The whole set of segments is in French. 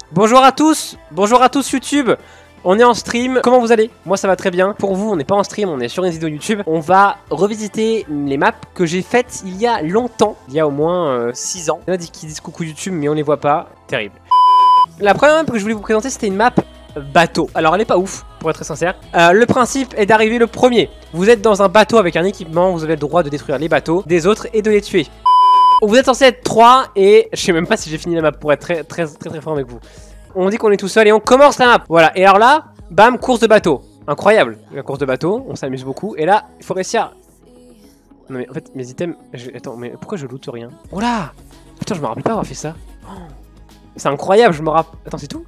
Bonjour à tous YouTube. On est en stream, comment vous allez? Moi ça va très bien. Pour vous on n'est pas en stream, on est sur une vidéo YouTube. On va revisiter les maps que j'ai faites il y a longtemps. Il y a au moins 6 ans. Il y en a qui disent coucou YouTube mais on les voit pas. Terrible. La première map que je voulais vous présenter c'était une map bateau. Alors elle est pas ouf pour être très sincère. Le principe est d'arriver le premier. Vous êtes dans un bateau avec un équipement, vous avez le droit de détruire les bateaux des autres et de les tuer. Vous êtes censé être 3 et je sais même pas si j'ai fini la map pour être très fort avec vous. On dit qu'on est tout seul et on commence la map. Voilà, et alors là, bam, course de bateau. Incroyable, la course de bateau, on s'amuse beaucoup. Et là, il faut réussir. Non mais en fait, mes items... Attends, mais pourquoi je loot rien? Oh là! Putain, je me rappelle pas avoir fait ça. Oh, c'est incroyable, je me rappelle... Attends, c'est tout?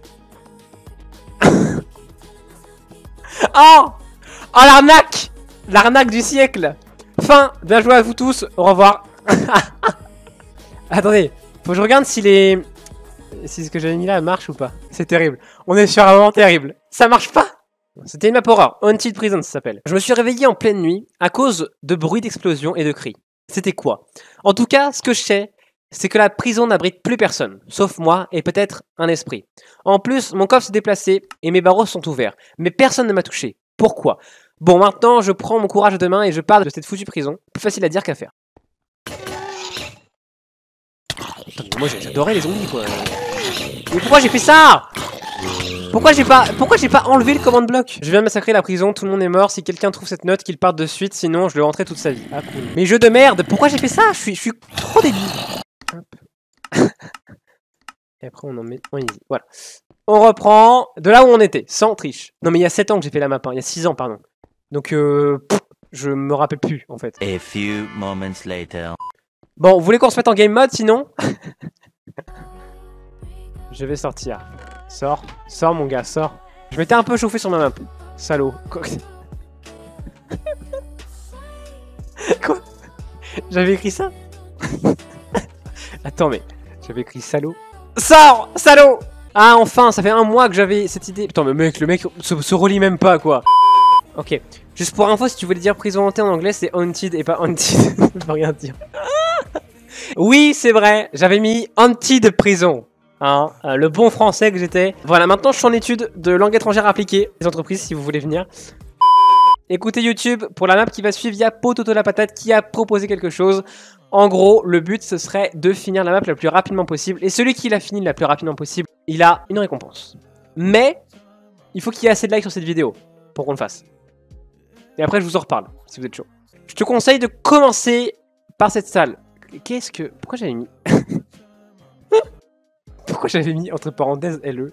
Oh! Oh l'arnaque! L'arnaque du siècle! Fin, bien joué à vous tous, au revoir. Attendez, faut que je regarde si les... Si ce que j'avais mis là marche ou pas. C'est terrible. On est sur un moment terrible. Ça marche pas. C'était une map horreur. Haunted Prison ça s'appelle. Je me suis réveillé en pleine nuit à cause de bruits d'explosion et de cris. C'était quoi? En tout cas, ce que je sais, c'est que la prison n'abrite plus personne. Sauf moi et peut-être un esprit. En plus, mon coffre s'est déplacé et mes barreaux sont ouverts. Mais personne ne m'a touché. Pourquoi? Bon, maintenant, je prends mon courage de main et je pars de cette foutue prison. Plus facile à dire qu'à faire. Putain, mais moi j'adorais les zombies quoi. Mais pourquoi j'ai fait ça? Pourquoi j'ai pas enlevé le command block? Je viens de massacrer la prison, tout le monde est mort. Si quelqu'un trouve cette note, qu'il parte de suite, sinon je le rentrerai toute sa vie. Ah cool. Mais jeu de merde, pourquoi j'ai fait ça? Je suis trop débile. Hop. Et après on en met en easy. Voilà. On reprend de là où on était, sans triche. Non mais il y a 7 ans que j'ai fait la map, hein. Il y a 6 ans pardon. Donc je me rappelle plus en fait. A few moments later. Bon, vous voulez qu'on se mette en game mode sinon? Je vais sortir. Sors, sors mon gars, sors. Je m'étais un peu chauffé sur ma map. Salaud. Quoi? J'avais écrit ça? Attends mais, j'avais écrit salaud. Sors, salaud! Ah enfin, ça fait un mois que j'avais cette idée. Putain mais mec, le mec se relie même pas quoi. Ok, juste pour info, si tu voulais dire prison hantée en anglais, c'est haunted et pas haunted. Ça veut rien dire. Oui, c'est vrai, j'avais mis haunted prison. Hein, le bon français que j'étais. Voilà, maintenant je suis en étude de langue étrangère appliquée. Les entreprises, si vous voulez venir. Écoutez YouTube, pour la map qui va suivre, il y a Pototo la patate qui a proposé quelque chose. En gros, le but, ce serait de finir la map la plus rapidement possible. Et celui qui l'a fini la plus rapidement possible, il a une récompense. Mais, il faut qu'il y ait assez de likes sur cette vidéo pour qu'on le fasse. Et après, je vous en reparle, si vous êtes chaud. Je te conseille de commencer par cette salle. Qu'est-ce que... Pourquoi j'avais mis... Pourquoi j'avais mis entre parenthèses LE?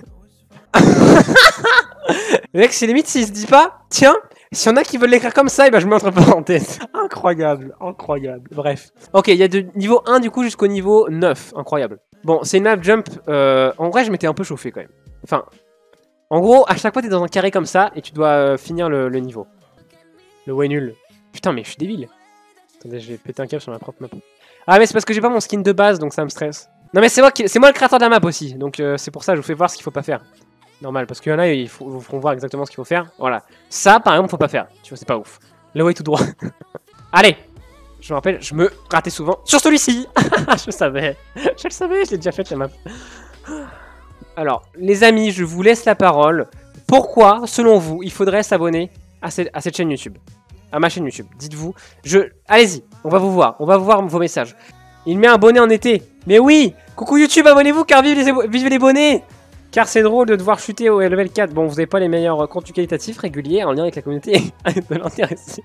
Le mec, c'est limite s'il se dit pas, tiens, s'il y en a qui veulent l'écrire comme ça, et ben je mets entre parenthèses. Incroyable, incroyable. Bref. Ok, il y a de niveau 1 du coup jusqu'au niveau 9. Incroyable. Bon, c'est une map jump. En vrai, je m'étais un peu chauffé quand même. Enfin, en gros, à chaque fois, t'es dans un carré comme ça et tu dois finir le niveau. Le way nul. Putain, mais je suis débile. Attendez, je vais péter un câble sur ma propre map. Ah, mais c'est parce que j'ai pas mon skin de base, donc ça me stresse. Non, mais c'est moi le créateur de la map aussi. Donc c'est pour ça que je vous fais voir ce qu'il faut pas faire. Normal, parce qu'il y en a, ils vous feront voir exactement ce qu'il faut faire. Voilà. Ça, par exemple, faut pas faire. Tu vois, c'est pas ouf. Le way tout droit. Allez! Je me rappelle, je me ratais souvent sur celui-ci. Je savais. Je le savais, je l'ai déjà fait la map. Alors, les amis, je vous laisse la parole. Pourquoi, selon vous, il faudrait s'abonner à cette chaîne YouTube? À ma chaîne YouTube. Dites-vous. Allez-y, on va vous voir. On va vous voir vos messages. Il met un bonnet en été. Mais oui! Coucou YouTube, abonnez-vous car vive les bonnets! Car c'est drôle de devoir chuter au level 4. Bon, vous n'avez pas les meilleurs contenus qualitatifs réguliers en lien avec la communauté de l'intéressé.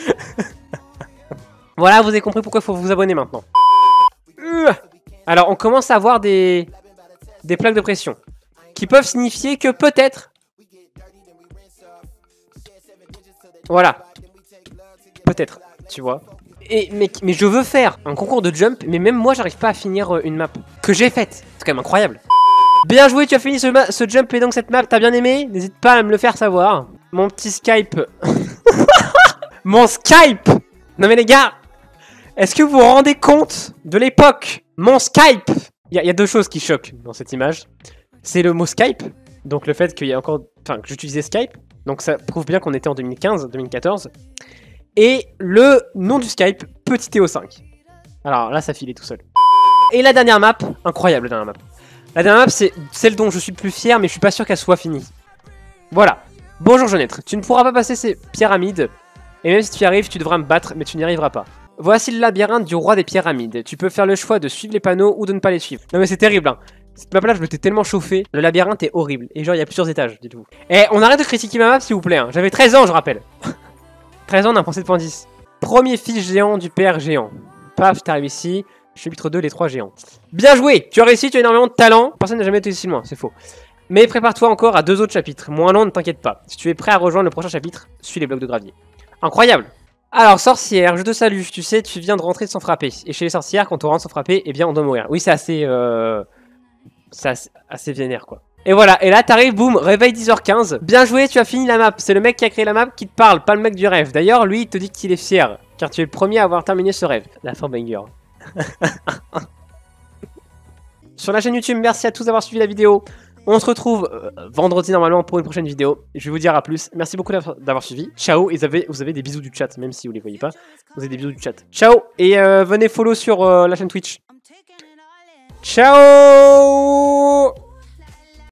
Voilà, vous avez compris pourquoi il faut vous abonner maintenant. Alors, on commence à avoir des plaques de pression qui peuvent signifier que peut-être... Voilà. Peut-être, tu vois. Mais je veux faire un concours de jump, mais même moi, j'arrive pas à finir une map que j'ai faite. C'est quand même incroyable. Bien joué, tu as fini ce jump et donc cette map, t'as bien aimé? N'hésite pas à me le faire savoir. Mon petit Skype. Mon Skype! Non mais les gars, est-ce que vous vous rendez compte de l'époque? Mon Skype! Il y a deux choses qui choquent dans cette image. C'est le mot Skype, donc le fait qu'il y a encore... Enfin, que j'utilisais Skype, donc ça prouve bien qu'on était en 2015, 2014. Et le nom du Skype, petit TO5. Alors là, ça filait tout seul. Et la dernière map, incroyable la dernière map. La dernière map, c'est celle dont je suis le plus fier, mais je suis pas sûr qu'elle soit finie. Voilà. Bonjour Jeunêtre, tu ne pourras pas passer ces pyramides. Et même si tu y arrives, tu devras me battre, mais tu n'y arriveras pas. Voici le labyrinthe du roi des pyramides. Tu peux faire le choix de suivre les panneaux ou de ne pas les suivre. Non mais c'est terrible, hein. Cette map là, je m'étais tellement chauffé. Le labyrinthe est horrible. Et genre, il y a plusieurs étages, dites-vous. Eh, on arrête de critiquer ma map, s'il vous plaît. Hein. J'avais 13 ans, je rappelle. 13 ans d'un point 7.10. Premier fils géant du père géant. Paf, t'arrives ici. Chapitre 2, les 3 géants. Bien joué. Tu as réussi, tu as énormément de talent. Personne n'a jamais été aussi loin, c'est faux. Mais prépare-toi encore à 2 autres chapitres. Moins long, ne t'inquiète pas. Si tu es prêt à rejoindre le prochain chapitre, suis les blocs de gravier. Incroyable. Alors, sorcière, je te salue. Tu sais, tu viens de rentrer sans frapper. Et chez les sorcières, quand on rentre sans frapper, eh bien, on doit mourir. Oui, c'est assez... C'est assez vénère, quoi. Et voilà, et là, t'arrives, boum, réveil 10h15. Bien joué, tu as fini la map. C'est le mec qui a créé la map qui te parle, pas le mec du rêve. D'ailleurs, lui, il te dit qu'il est fier, car tu es le premier à avoir terminé ce rêve. La fin banger. Sur la chaîne YouTube, merci à tous d'avoir suivi la vidéo. On se retrouve vendredi normalement pour une prochaine vidéo. Je vais vous dire à plus. Merci beaucoup d'avoir suivi. Ciao, et vous avez des bisous du chat, même si vous les voyez pas. Vous avez des bisous du chat. Ciao, et venez follow sur la chaîne Twitch. Ciao.